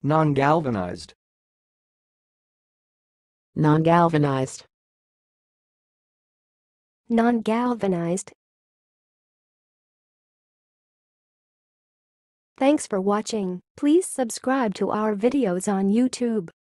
nongalvanized, nongalvanized, nongalvanized. Thanks for watching. Please subscribe to our videos on YouTube.